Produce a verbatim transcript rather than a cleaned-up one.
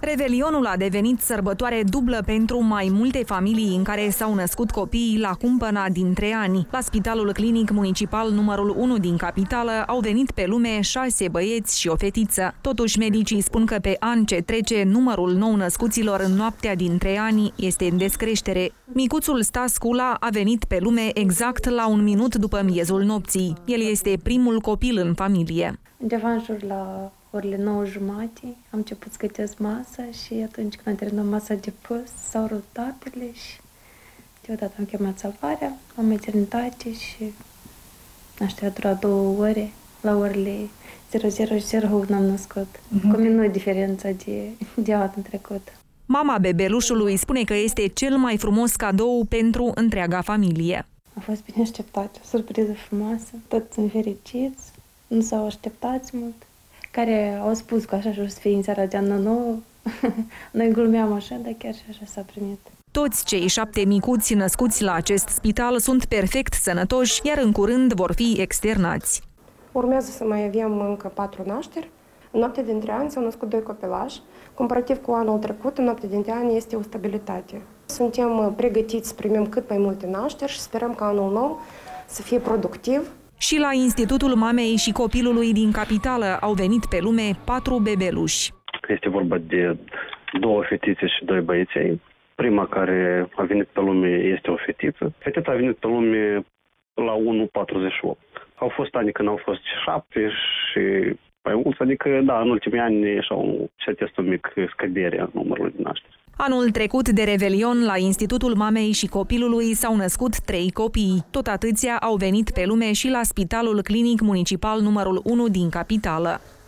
Revelionul a devenit sărbătoare dublă pentru mai multe familii în care s-au născut copiii la Cumpăna din Treani. La Spitalul Clinic Municipal numărul unu din capitală au venit pe lume șase băieți și o fetiță. Totuși, medicii spun că pe an ce trece, numărul nou-născuților în noaptea din Treani este în descreștere. Micuțul Stas Cula a venit pe lume exact la un minut după miezul nopții. El este primul copil în familie. Undeva în jur la orele nouă jumate am început să gătesc masa și atunci când am terminat masa de pus, s-au rupt apele și deodată am chemat salvarea la maternitate și așa a durat două ore. La orele zero zero zero unu am născut, uh-huh. cu minut diferența de, de anul trecut. Mama bebelușului spune că este cel mai frumos cadou pentru întreaga familie. A fost bine așteptat, o surpriză frumoasă, toți sunt fericiți, nu s-au așteptat mult. Care au spus că așa și o să fie în seara de anul nou. Noi glumeam așa, dar chiar și așa s-a primit. Toți cei șapte micuți născuți la acest spital sunt perfect sănătoși, iar în curând vor fi externați. Urmează să mai avem încă patru nașteri. În noaptea dintre ani s-au născut doi copilași. Comparativ cu anul trecut, în noaptea dintre ani este o stabilitate. Suntem pregătiți să primim cât mai multe nașteri și sperăm ca anul nou să fie productiv. Și la Institutul Mamei și Copilului din capitală au venit pe lume patru bebeluși. Este vorba de două fetițe și doi băieței. Prima care a venit pe lume este o fetiță. Fetița a venit pe lume la unu patruzeci și opt. Au fost ani când au fost șapte și mai mulți, adică da, în ultimii ani și-au setest un mic scădere a numărului de nașteri. Anul trecut de Revelion, la Institutul Mamei și Copilului s-au născut trei copii. Tot atâția au venit pe lume și la Spitalul Clinic Municipal numărul unu din capitală.